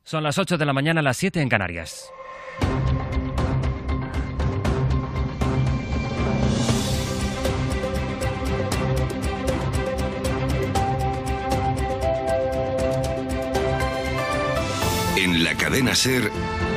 Son las 8 de la mañana, las 7 en Canarias. En la cadena SER,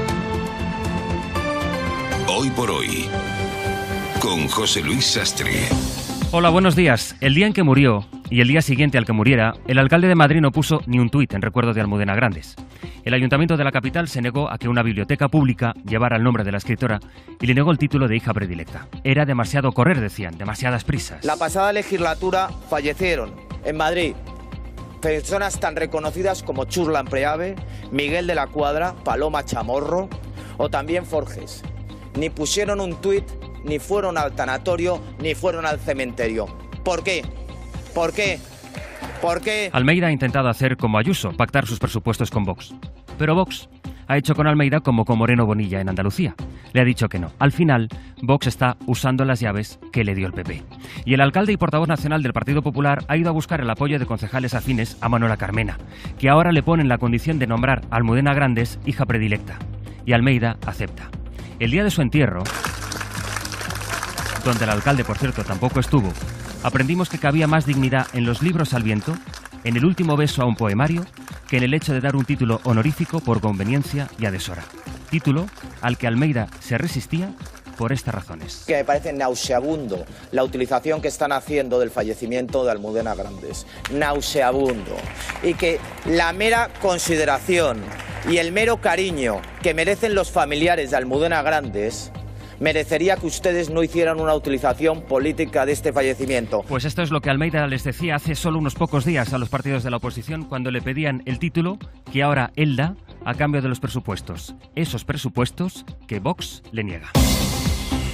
Hoy por Hoy, con José Luis Sastre. Hola, buenos días. El día en que murió y el día siguiente al que muriera, el alcalde de Madrid no puso ni un tuit en recuerdo de Almudena Grandes. El ayuntamiento de la capital se negó a que una biblioteca pública llevara el nombre de la escritora y le negó el título de hija predilecta. Era demasiado correr, decían, demasiadas prisas. La pasada legislatura fallecieron en Madrid personas tan reconocidas como Chus Lampreave, Miguel de la Cuadra, Paloma Chamorro o también Forges. Ni pusieron un tuit, ni fueron al tanatorio, ni fueron al cementerio. ¿Por qué? ¿Por qué? ¿Por qué? Almeida ha intentado hacer como Ayuso, pactar sus presupuestos con Vox. Pero Vox ha hecho con Almeida como con Moreno Bonilla en Andalucía. Le ha dicho que no. Al final, Vox está usando las llaves que le dio el PP. Y el alcalde y portavoz nacional del Partido Popular ha ido a buscar el apoyo de concejales afines a Manuela Carmena, que ahora le ponen la condición de nombrar a Almudena Grandes hija predilecta. Y Almeida acepta. El día de su entierro, donde el alcalde, por cierto, tampoco estuvo, aprendimos que cabía más dignidad en los libros al viento, en el último beso a un poemario, que en el hecho de dar un título honorífico por conveniencia y a deshora. Título al que Almeida se resistía por estas razones. Que me parece nauseabundo la utilización que están haciendo del fallecimiento de Almudena Grandes. Nauseabundo. Y que la mera consideración y el mero cariño que merecen los familiares de Almudena Grandes merecería que ustedes no hicieran una utilización política de este fallecimiento. Pues esto es lo que Almeida les decía hace solo unos pocos días a los partidos de la oposición cuando le pedían el título que ahora él da a cambio de los presupuestos. Esos presupuestos que Vox le niega.